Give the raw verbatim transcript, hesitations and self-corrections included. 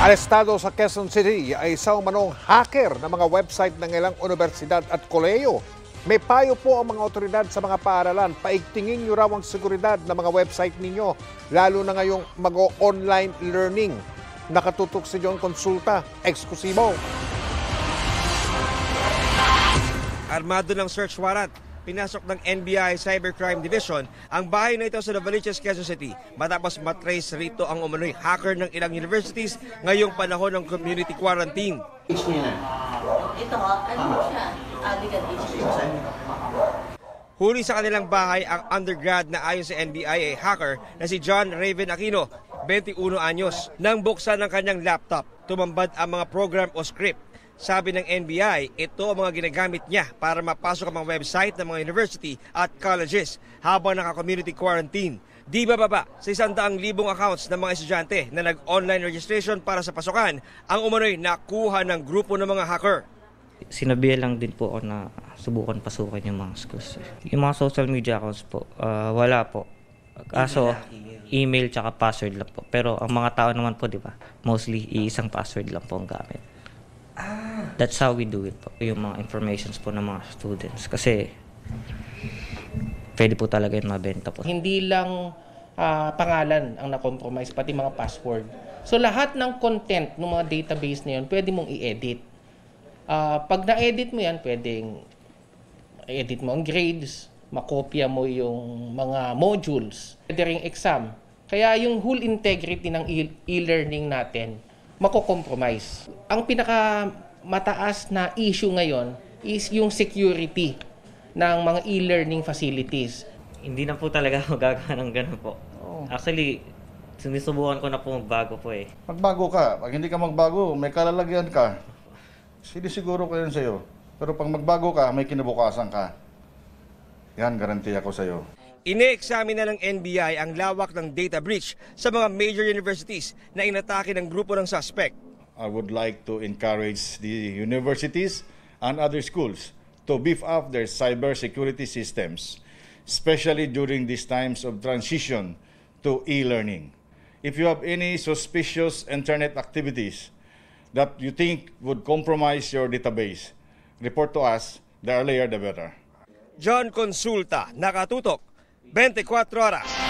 Arestado sa Quezon City ay isang umanong hacker ng mga website ng ilang unibersidad at kolehiyo. May payo po ang mga otoridad sa mga paaralan. Paigtingin nyo raw ang seguridad ng mga website ninyo, lalo na ngayong mag-online learning. Nakatutok si John Consulta, eksklusibo. Armado ng search warrant, pinasok ng N B I Cybercrime Division ang bahay na ito sa Novaliches, Quezon City matapos matrace rito ang umano'y hacker ng ilang universities ngayong panahon ng community quarantine. Ito nga, ano siya? Huli sa kanilang bahay ang undergrad na ayon sa N B I ay hacker na si John Raven Aquino, twenty-one anyos. Nang buksan ng kanyang laptop, tumambad ang mga program o script. Sabi ng N B I, ito ang mga ginagamit niya para mapasok ang mga website ng mga university at colleges habang naka-community quarantine. Di ba baba sa isang daang libong accounts ng mga estudyante na nag-online registration para sa pasukan ang umano'y nakuha ng grupo ng mga hacker. Sinabihan lang din po ako na subukan pasukin yung mga schools. Yung mga social media accounts po, uh, wala po. Kaso, email tsaka password lang po. Pero ang mga tao naman po, di ba, mostly iisang password lang po ang gamit. That's how we do it po. Yung mga informations po ng mga students. Kasi, pwede po talaga yung mabenta po. Hindi lang uh, pangalan ang na-compromise, pati mga password. So, lahat ng content ng mga database na yun, pwede mong i-edit. Uh, pag na-edit mo yan, pwedeng edit mo ang grades, makopya mo yung mga modules, pwede ring exam. Kaya yung whole integrity ng e-learning natin, mako-compromise. Ang pinakamataas na issue ngayon is yung security ng mga e-learning facilities. Hindi na po talaga magagawa ng ganun po. Oh. Actually, sinisubukan ko na po magbago po eh. Magbago ka. Pag hindi ka magbago, may kalalagyan ka. Sinisiguro ko yan sa'yo. Pero pag magbago ka, may kinabukasan ka. Yan, garanti ako sa'yo. Ine-examine na ng N B I ang lawak ng data breach sa mga major universities na inatake ng grupo ng suspect. I would like to encourage the universities and other schools to beef up their cybersecurity systems, especially during these times of transition to e-learning. If you have any suspicious internet activities that you think would compromise your database, report to us. The earlier, the better. John Consulta, nakatutok, twenty-four oras.